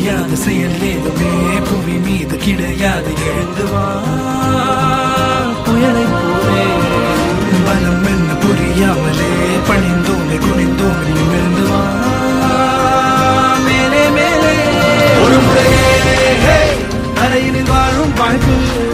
முடியாத செயல் ஏதுமே புவி மீது கிடையாது. எழுந்து வா புயலை போலே, பலம் என்ன புரியாமலே பணிந்தோமே குனிந்தோமே நிமிர்ந்து வா மேலே மேலே. ஒரு முறையே அறையினில் வாழும் வாழ்வு